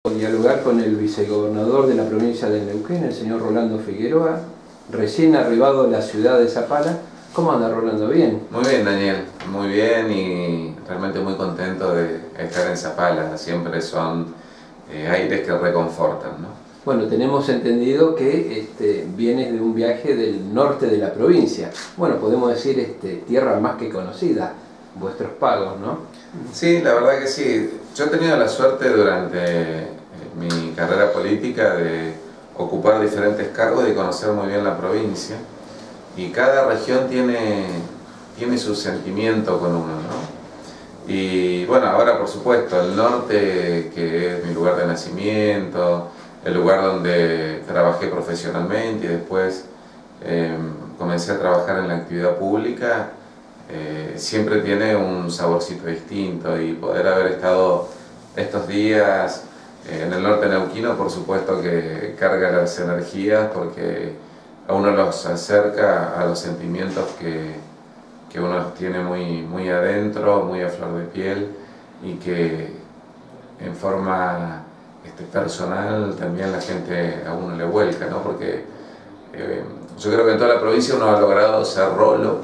Dialogar con el vicegobernador de la provincia de Neuquén, el señor Rolando Figueroa, recién arribado a la ciudad de Zapala. ¿Cómo anda, Rolando? ¿Bien? Muy bien, Daniel, muy bien y realmente muy contento de estar en Zapala. Siempre son aires que reconfortan, ¿no? Bueno, tenemos entendido que vienes de un viaje del norte de la provincia. Bueno, podemos decir tierra más que conocida, vuestros pagos, ¿no? Sí, la verdad que sí. Yo he tenido la suerte durante mi carrera política de ocupar diferentes cargos y de conocer muy bien la provincia. Y cada región tiene su sentimiento con uno, ¿no? Y bueno, ahora por supuesto, el norte, que es mi lugar de nacimiento, el lugar donde trabajé profesionalmente y después comencé a trabajar en la actividad pública, siempre tiene un saborcito distinto, y poder haber estado estos días en el norte neuquino, por supuesto que carga las energías, porque a uno los acerca a los sentimientos que uno tiene muy adentro, muy a flor de piel, y que en forma personal también la gente a uno le vuelca, ¿no? Porque yo creo que en toda la provincia uno ha logrado ser rolo,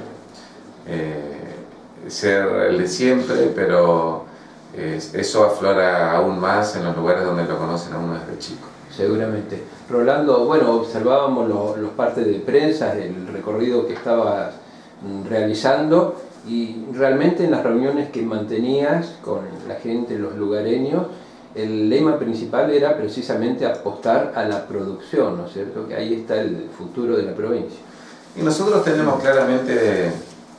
ser el de siempre, pero eso aflora aún más en los lugares donde lo conocen a uno desde chico. Seguramente. Rolando, bueno, observábamos los partes de prensa, el recorrido que estabas realizando, y realmente en las reuniones que mantenías con la gente, los lugareños, el lema principal era precisamente apostar a la producción, ¿no es cierto? Que ahí está el futuro de la provincia. Y nosotros tenemos claramente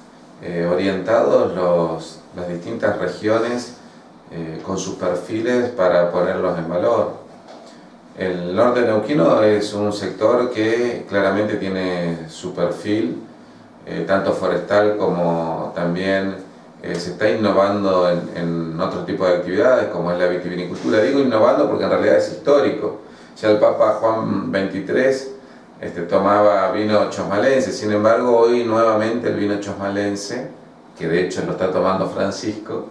orientados las distintas regiones con sus perfiles para ponerlos en valor. El norte neuquino es un sector que claramente tiene su perfil, tanto forestal como también se está innovando en otro tipo de actividades como es la vitivinicultura. Digo innovando porque en realidad es histórico. Ya el Papa Juan XXIII tomaba vino chosmalense, sin embargo hoy nuevamente el vino chosmalense, que de hecho lo está tomando Francisco,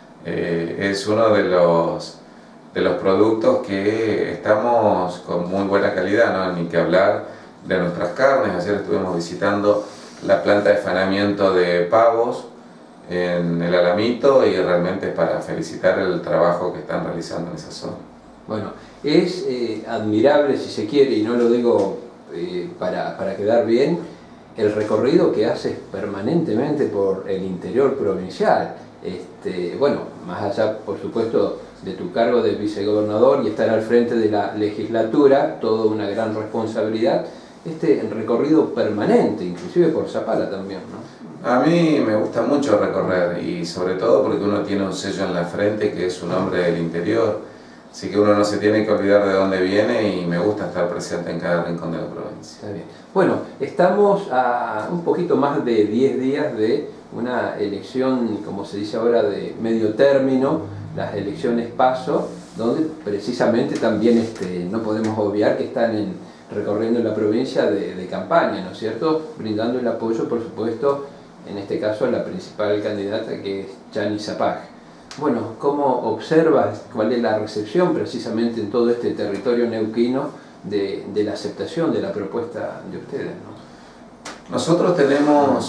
es uno de los productos que estamos con muy buena calidad, ¿no? Ni que hablar de nuestras carnes. Ayer estuvimos visitando la planta de fanamiento de pavos en el Alamito, y realmente es para felicitar el trabajo que están realizando en esa zona. Bueno, es admirable, si se quiere, y no lo digo para quedar bien, el recorrido que haces permanentemente por el interior provincial. Bueno, más allá, por supuesto, de tu cargo de vicegobernador y estar al frente de la legislatura, toda una gran responsabilidad, recorrido permanente, inclusive por Zapala también, ¿no? A mí me gusta mucho recorrer, y sobre todo porque uno tiene un sello en la frente que es un hombre del interior, así que uno no se tiene que olvidar de dónde viene, y me gusta estar presente en cada rincón de la provincia. Está bien. Bueno, estamos a un poquito más de 10 días de una elección, como se dice ahora, de medio término, las elecciones PASO, donde precisamente también no podemos obviar que están recorriendo la provincia de campaña, ¿no es cierto? Brindando el apoyo, por supuesto, en este caso a la principal candidata, que es Chani Zapag. Bueno, ¿cómo observas cuál es la recepción precisamente en todo este territorio neuquino de la aceptación de la propuesta de ustedes, ¿no? Nosotros tenemos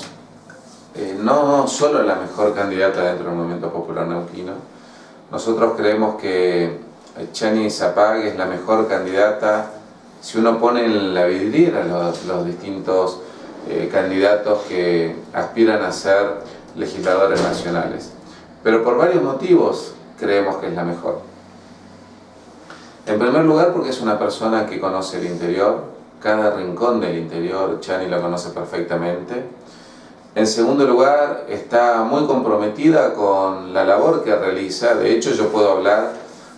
no solo la mejor candidata dentro del movimiento popular neuquino. Nosotros creemos que Chani Zapag es la mejor candidata si uno pone en la vidriera los distintos candidatos que aspiran a ser legisladores nacionales. Pero por varios motivos creemos que es la mejor. En primer lugar, porque es una persona que conoce el interior, cada rincón del interior. Chani lo conoce perfectamente. En segundo lugar, está muy comprometida con la labor que realiza. De hecho, yo puedo hablar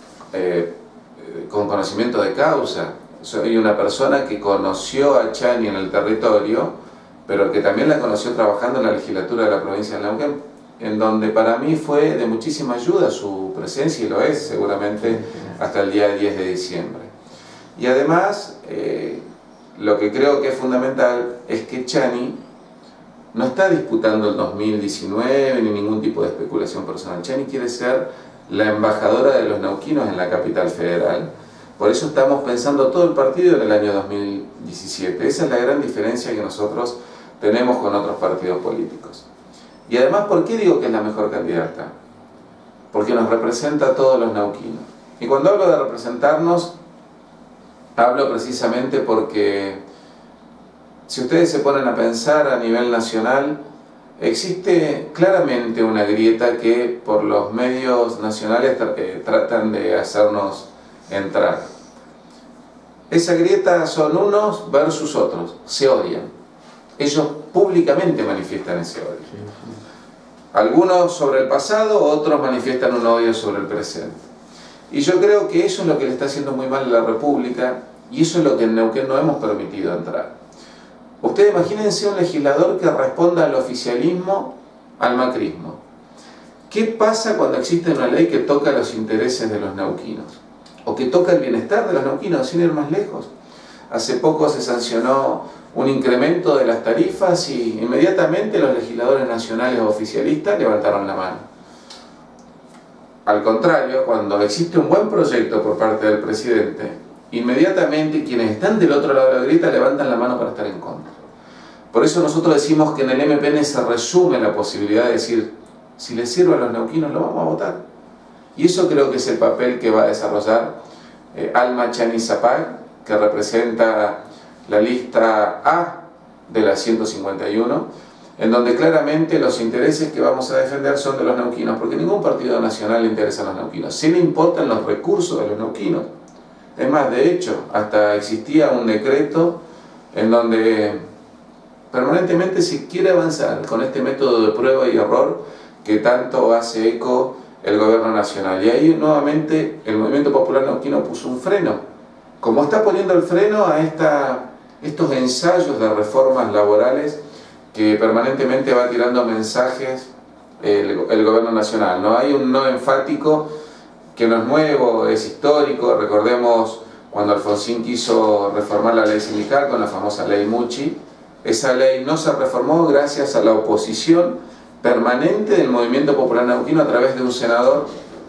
con conocimiento de causa. Soy una persona que conoció a Chani en el territorio, pero que también la conoció trabajando en la legislatura de la provincia de Neuquén, en donde para mí fue de muchísima ayuda su presencia, y lo es seguramente hasta el día 10 de diciembre. Y además, lo que creo que es fundamental es que Chani no está disputando el 2019 ni ningún tipo de especulación personal. Chani quiere ser la embajadora de los neuquinos en la capital federal. Por eso estamos pensando todo el partido en el año 2017. Esa es la gran diferencia que nosotros tenemos con otros partidos políticos. Y además, ¿por qué digo que es la mejor candidata? Porque nos representa a todos los neuquinos. Y cuando hablo de representarnos, hablo precisamente porque si ustedes se ponen a pensar a nivel nacional, existe claramente una grieta que por los medios nacionales tratan de hacernos entrar. Esa grieta son unos versus otros, se odian. Ellos públicamente manifiestan ese odio. Algunos sobre el pasado, otros manifiestan un odio sobre el presente. Y yo creo que eso es lo que le está haciendo muy mal a la República, y eso es lo que en Neuquén no hemos permitido entrar. Ustedes imagínense un legislador que responda al oficialismo, al macrismo. ¿Qué pasa cuando existe una ley que toca los intereses de los neuquinos? O que toca el bienestar de los neuquinos, sin ir más lejos. Hace poco se sancionó un incremento de las tarifas y inmediatamente los legisladores nacionales oficialistas levantaron la mano. Al contrario, cuando existe un buen proyecto por parte del presidente, inmediatamente quienes están del otro lado de la grieta levantan la mano para estar en contra. Por eso nosotros decimos que en el MPN se resume la posibilidad de decir, si les sirve a los neuquinos lo vamos a votar. Y eso creo que es el papel que va a desarrollar Alma Chani Zapag, que representa la lista A de la 151, en donde claramente los intereses que vamos a defender son de los neuquinos, porque ningún partido nacional le interesa a los neuquinos. Sí le importan los recursos de los neuquinos. Es más, de hecho, hasta existía un decreto en donde permanentemente se quiere avanzar con este método de prueba y error que tanto hace eco el gobierno nacional. Y ahí nuevamente el Movimiento Popular Neuquino puso un freno. Como está poniendo el freno a estos ensayos de reformas laborales que permanentemente va tirando mensajes el gobierno nacional, ¿no? Hay un no enfático que no es nuevo, es histórico. Recordemos cuando Alfonsín quiso reformar la ley sindical con la famosa ley Mucci. Esa ley no se reformó gracias a la oposición permanente del Movimiento Popular Neuquino a través de un senador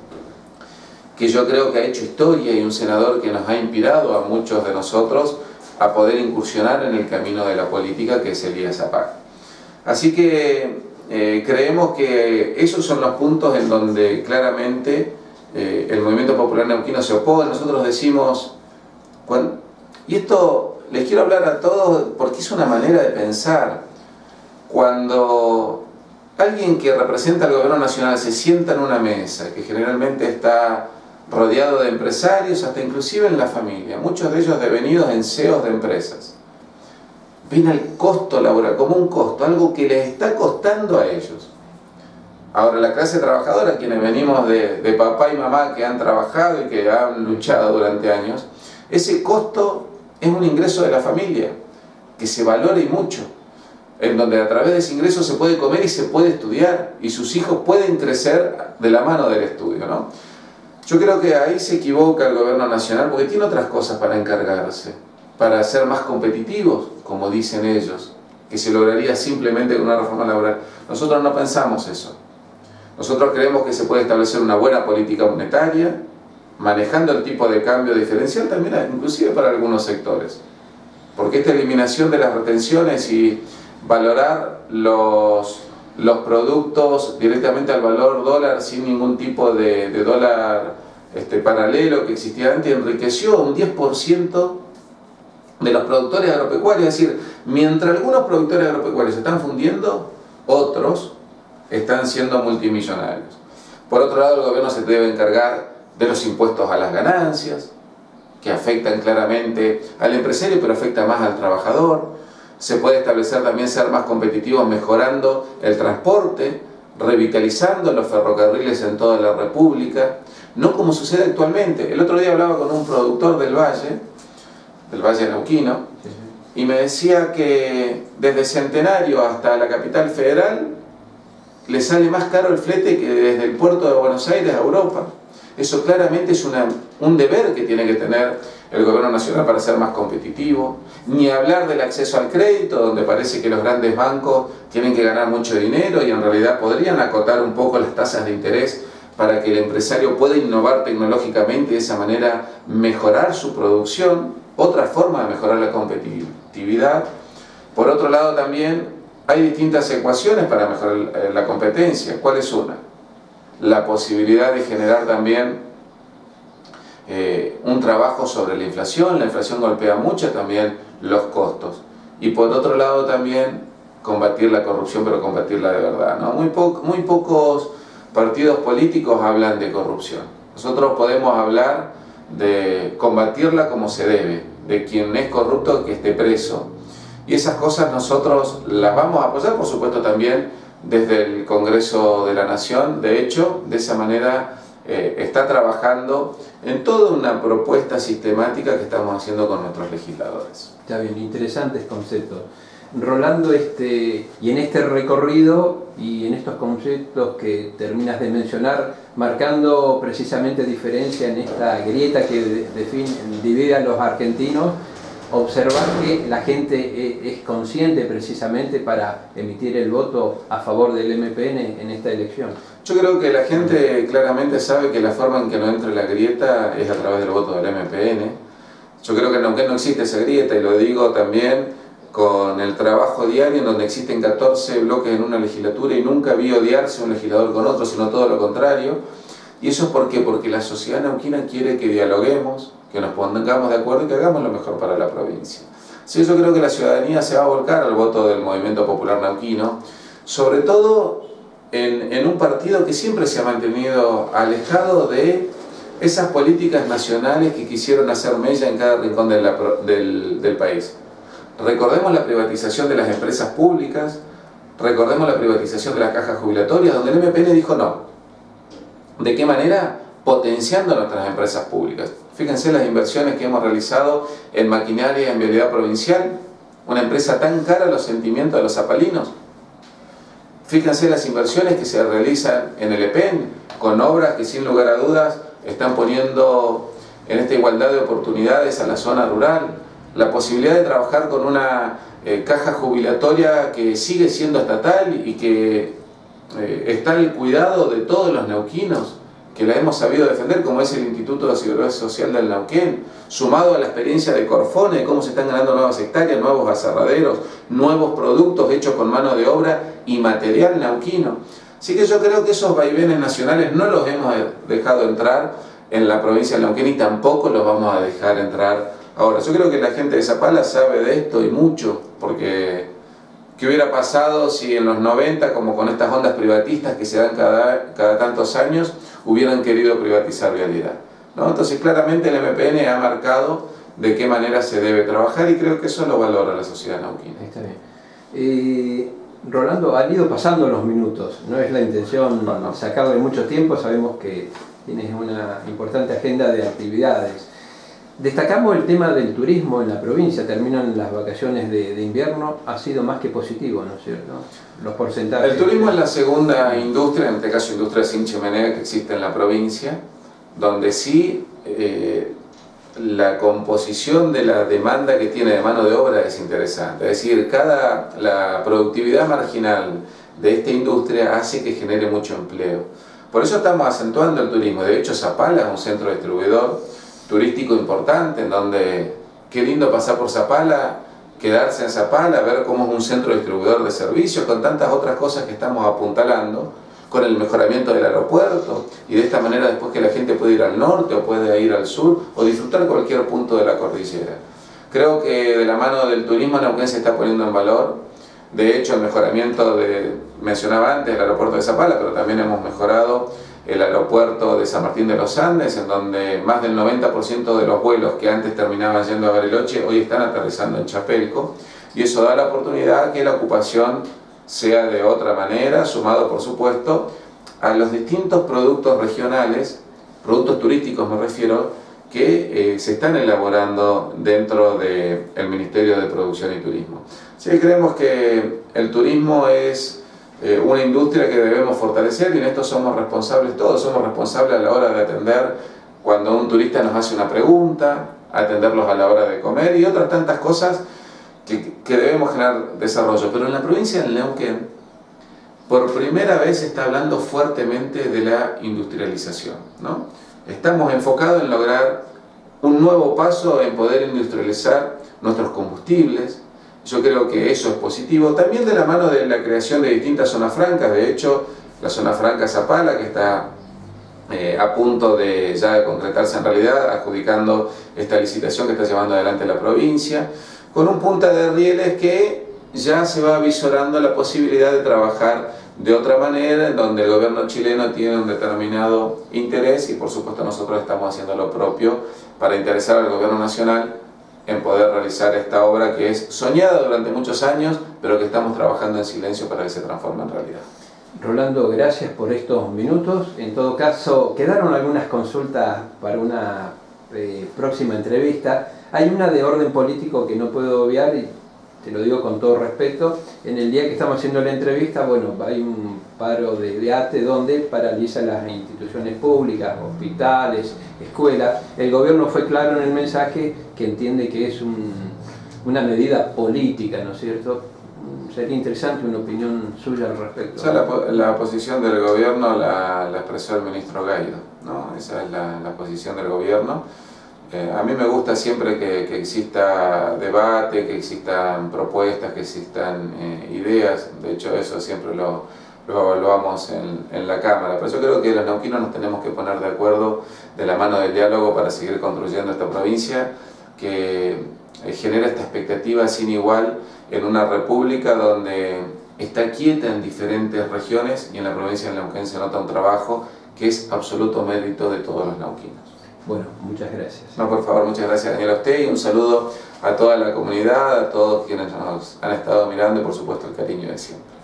que yo creo que ha hecho historia y un senador que nos ha inspirado a muchos de nosotros a poder incursionar en el camino de la política, que es Elías Zapag. Así que creemos que esos son los puntos en donde claramente el Movimiento Popular Neuquino se opone. Nosotros decimos, y esto les quiero hablar a todos porque es una manera de pensar. Cuando alguien que representa al gobierno nacional se sienta en una mesa, que generalmente está rodeado de empresarios, hasta inclusive en la familia, muchos de ellos devenidos en CEOs de empresas, ven al costo laboral como un costo, algo que les está costando a ellos. Ahora, la clase trabajadora, quienes venimos de papá y mamá que han trabajado y que han luchado durante años, ese costo es un ingreso de la familia, que se valora y mucho, en donde a través de ese ingreso se puede comer y se puede estudiar, y sus hijos pueden crecer de la mano del estudio, ¿no? Yo creo que ahí se equivoca el gobierno nacional, porque tiene otras cosas para encargarse, para ser más competitivos, como dicen ellos, que se lograría simplemente con una reforma laboral. Nosotros no pensamos eso. Nosotros creemos que se puede establecer una buena política monetaria, manejando el tipo de cambio diferencial también, inclusive para algunos sectores. Porque esta eliminación de las retenciones y valorar los productos directamente al valor dólar sin ningún tipo de dólar paralelo que existía antes, enriqueció un 10% de los productores agropecuarios. Es decir, mientras algunos productores agropecuarios se están fundiendo, otros están siendo multimillonarios. Por otro lado, el gobierno se debe encargar de los impuestos a las ganancias, que afectan claramente al empresario, pero afecta más al trabajador. Se puede establecer también ser más competitivos mejorando el transporte, revitalizando los ferrocarriles en toda la República, no como sucede actualmente. El otro día hablaba con un productor del Valle Neuquino, y me decía que desde Centenario hasta la capital federal le sale más caro el flete que desde el puerto de Buenos Aires a Europa. Eso claramente es un deber que tiene que tener el gobierno nacional para ser más competitivo. Ni hablar del acceso al crédito, donde parece que los grandes bancos tienen que ganar mucho dinero y en realidad podrían acotar un poco las tasas de interés para que el empresario pueda innovar tecnológicamente y de esa manera mejorar su producción, otra forma de mejorar la competitividad. Por otro lado también hay distintas ecuaciones para mejorar la competencia. ¿Cuál es una? La posibilidad de generar también un trabajo sobre la inflación golpea mucho también los costos. Y por otro lado también combatir la corrupción, pero combatirla de verdad, ¿no? Muy pocos partidos políticos hablan de corrupción. Nosotros podemos hablar de combatirla como se debe, de quien es corrupto que esté preso. Y esas cosas nosotros las vamos a apoyar, por supuesto, también desde el Congreso de la Nación. De hecho, de esa manera está trabajando en toda una propuesta sistemática que estamos haciendo con nuestros legisladores. Está bien, interesantes conceptos. Rolando, y en este recorrido y en estos conceptos que terminas de mencionar, marcando precisamente diferencia en esta grieta que divide a los argentinos, observar que la gente es consciente precisamente para emitir el voto a favor del MPN en esta elección. Yo creo que la gente claramente sabe que la forma en que no entre la grieta es a través del voto del MPN. Yo creo que en Neuquén no existe esa grieta, y lo digo también con el trabajo diario en donde existen 14 bloques en una legislatura y nunca vi odiarse un legislador con otro, sino todo lo contrario. ¿Y eso es por qué? Porque la sociedad neuquina quiere que dialoguemos, que nos pongamos de acuerdo y que hagamos lo mejor para la provincia. Sí, yo creo que la ciudadanía se va a volcar al voto del Movimiento Popular Neuquino, sobre todo en un partido que siempre se ha mantenido alejado de esas políticas nacionales que quisieron hacer mella en cada rincón del país. Recordemos la privatización de las empresas públicas, recordemos la privatización de las cajas jubilatorias, donde el MPN dijo no. ¿De qué manera? Potenciando nuestras empresas públicas. Fíjense las inversiones que hemos realizado en maquinaria y en vialidad provincial, una empresa tan cara a los sentimientos de los zapalinos. Fíjense las inversiones que se realizan en el EPEN, con obras que sin lugar a dudas están poniendo en esta igualdad de oportunidades a la zona rural, la posibilidad de trabajar con una caja jubilatoria que sigue siendo estatal y que está al cuidado de todos los neuquinos, que la hemos sabido defender, como es el Instituto de Seguridad Social del Neuquén, sumado a la experiencia de Corfone, cómo se están ganando nuevas hectáreas, nuevos aserraderos, nuevos productos hechos con mano de obra y material neuquino. Así que yo creo que esos vaivenes nacionales no los hemos dejado entrar en la provincia de Neuquén y tampoco los vamos a dejar entrar ahora. Yo creo que la gente de Zapala sabe de esto y mucho, porque ¿qué hubiera pasado si en los 90, como con estas ondas privatistas que se dan cada tantos años, hubieran querido privatizar vialidad, ¿no? Entonces claramente el MPN ha marcado de qué manera se debe trabajar y creo que eso lo valora la sociedad neuquina. Está bien. Rolando, han ido pasando los minutos, no es la intención sacarle mucho tiempo, sabemos que tienes una importante agenda de actividades. Destacamos el tema del turismo en la provincia, terminan las vacaciones de invierno, ha sido más que positivo, ¿no es cierto? Los porcentajes. El turismo es la segunda industria, en este caso industria sin chimenea, que existe en la provincia, donde sí la composición de la demanda que tiene de mano de obra es interesante. Es decir, la productividad marginal de esta industria hace que genere mucho empleo. Por eso estamos acentuando el turismo. De hecho, Zapala es un centro distribuidor turístico importante, en donde qué lindo pasar por Zapala, quedarse en Zapala, ver cómo es un centro distribuidor de servicios, con tantas otras cosas que estamos apuntalando, con el mejoramiento del aeropuerto, y de esta manera después que la gente puede ir al norte o puede ir al sur o disfrutar cualquier punto de la cordillera. Creo que de la mano del turismo Neuquén se está poniendo en valor. De hecho, el mejoramiento mencionaba antes el aeropuerto de Zapala, pero también hemos mejorado el aeropuerto de San Martín de los Andes, en donde más del 90% de los vuelos que antes terminaban yendo a Bariloche hoy están aterrizando en Chapelco, y eso da la oportunidad a que la ocupación sea de otra manera, sumado por supuesto a los distintos productos regionales, productos turísticos me refiero, que se están elaborando dentro del Ministerio de Producción y Turismo. Sí, creemos que el turismo es una industria que debemos fortalecer, y en esto somos responsables todos, somos responsables a la hora de atender cuando un turista nos hace una pregunta, atenderlos a la hora de comer y otras tantas cosas que debemos generar desarrollo. Pero en la provincia del Neuquén por primera vez se está hablando fuertemente de la industrialización, ¿no? Estamos enfocados en lograr un nuevo paso en poder industrializar nuestros combustibles. Yo creo que eso es positivo, también de la mano de la creación de distintas zonas francas. De hecho, la zona franca Zapala, que está a punto de ya concretarse en realidad, adjudicando esta licitación que está llevando adelante la provincia, con un punta de rieles que ya se va avisorando la posibilidad de trabajar de otra manera, en donde el gobierno chileno tiene un determinado interés y por supuesto nosotros estamos haciendo lo propio para interesar al gobierno nacional en poder realizar esta obra que es soñada durante muchos años, pero que estamos trabajando en silencio para que se transforme en realidad. Rolando, gracias por estos minutos. En todo caso, quedaron algunas consultas para una próxima entrevista. Hay una de orden político que no puedo obviar y te lo digo con todo respeto. En el día que estamos haciendo la entrevista, bueno, hay un paro de ATE donde paraliza las instituciones públicas, hospitales, escuelas. El gobierno fue claro en el mensaje que entiende que es una medida política, ¿no es cierto? Sería interesante una opinión suya al respecto. O sea, la posición del gobierno la expresó el ministro Gaido, ¿no? Esa es la posición del gobierno. A mí me gusta siempre que exista debate, que existan propuestas, que existan ideas. De hecho, eso siempre lo evaluamos en la Cámara. Pero yo creo que los neuquinos nos tenemos que poner de acuerdo de la mano del diálogo para seguir construyendo esta provincia que genera esta expectativa sin igual en una república donde está quieta en diferentes regiones y en la provincia de Neuquén se nota un trabajo que es absoluto mérito de todos los neuquinos. Bueno, muchas gracias. No, por favor, muchas gracias, Daniel, a usted, y un saludo a toda la comunidad, a todos quienes nos han estado mirando y por supuesto el cariño de siempre.